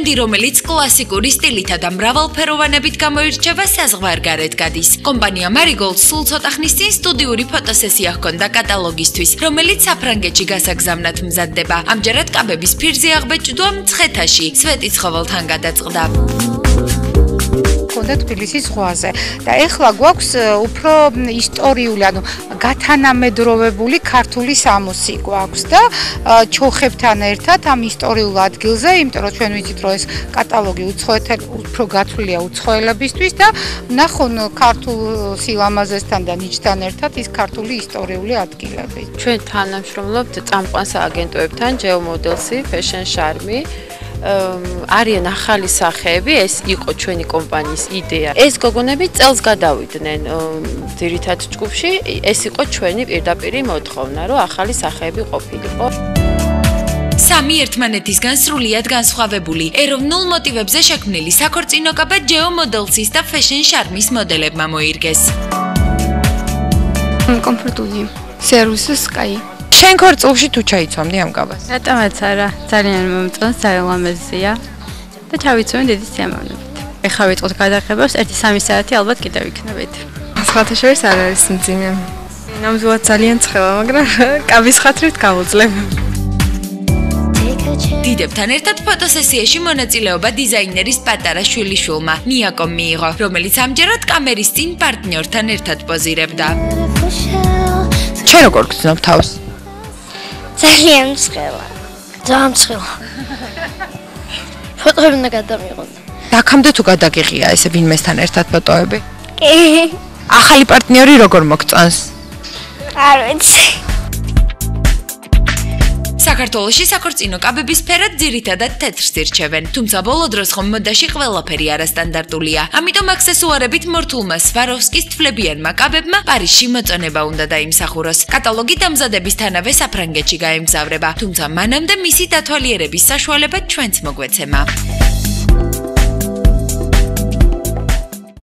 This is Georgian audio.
ბრენდი, რომელიც კლასიკური სტილითა და მრავალფეროვანებით გამოირჩევა, საზღვარგარეთ გადის. კომპანია Marigold სულ ცოტა ხნის წინ სტუდიური ფოტოსესია ჰქონდა კატალოგისთვის, რომელიც საფრანგეთში გასაგზავნად მზადდება. ამჯერად კაბების ფირზე აღბეჭდვა მცხეთაში, სვეტიცხოველთან გადაწყდა. Კონდა თბილისის ზღვაზე და ეხლა გვაქვს უფრო ისტორიული, ანუ გათანამედროვებული ქართული სამოსი გვაქვს და ჩოხებთან ერთად ამ ისტორიულ ადგილზე, იმიტომ რომ ჩვენ ვიცით, რომ ეს კატალოგი უფრო გათვლილია უცხოელებისთვის და ნახონ ქართულ სილამაზესთან და ნიჭთან ერთად ის ქართული ისტორიული ადგილები. ჩვენ თანამშრომლობთ წამყვან სააგენტოებთან, Geomodels-ი, Fashion Charm-ი. არიან ახალი სახეები, ეს იყო ჩვენი კომპანიის იდეა. ეს გოგონები წელს გადავიდნენ ძირითად ჯგუფში, ეს იყო ჩვენი პირდაპირი მოთხოვნა, რომ ახალი სახეები ყოფილიყო. სამი ერთმანეთისგან სრულიად განსხვავებული, ეროვნულ მოტივებზე შექმნილი საქორწინო კაბა Geomodels-ის და Fashion Charm-ის მოდელებმა მოირგეს. კომფორტული, სერვისის კაი. შენ ქორწილში თუ ჩაიცვამდი ამ კაბას? რატომაც არა, ძალიან მომწონს, ძალიან ლამაზია და ჩავიცვამდი დიდი სიამოვნებით. ეხლა ვიტყოთ გადაღებას, 1-3 საათი ალბათ კიდევ იქნებით. სხვათა შორის არ არის მძიმე. ნამდვილად ძალიან ცხელა, მაგრამ კაბის ხათრით გავუძლებ. დიდებთან ერთად ფოტოსესიაში მონაწილეობა დიზაინერის პატარა შვილიშვილმა, ნიაკომ მიიღო, რომელიც ამჯერად კამერის წინ პარტნიორთან ერთად პოზირებდა. შენ როგორ გრძნობ თავს? ძალიან ცხელა. ძალიან ცხელა. ფოტოები უნდა გადამიღო. აქამდე თუ გადაგიღია ესე ვინმესთან ერთად ფოტოები? კი. ახალი პარტნიორი როგორ მოგწონს? არ ვიცი. საქართველოში საქორწინო კაბების სფერად ძირითადად თეთრს ირჩევენ, თუმცა ბოლო დროს ხომ მოდაში ყველაფერი არასტანდარტულია. ამიტომ აქსესუარებით მორთულმა Swarovski-ის თვლებიანმა კაბებმა პარიზში მოწონება უნდა დაიმსახუროს. კატალოგი დამზადებისთანავე საფრანგეთში გაემგზავრება, თუმცა მანამდე მისი დათვალიერების საშუალება ჩვენც მოგვეცემა.